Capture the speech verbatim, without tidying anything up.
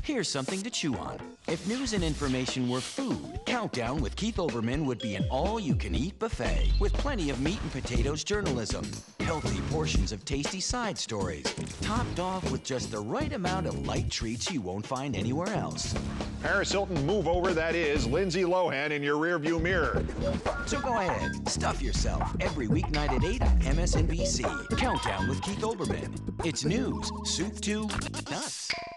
Here's something to chew on. If news and information were food, Countdown with Keith Olbermann would be an all-you-can-eat buffet with plenty of meat and potatoes journalism, healthy portions of tasty side stories, topped off with just the right amount of light treats you won't find anywhere else. Paris Hilton move over, that is Lindsay Lohan in your rearview mirror. So go ahead, stuff yourself every weeknight at eight on M S N B C. Countdown with Keith Olbermann. It's news, soup to nuts.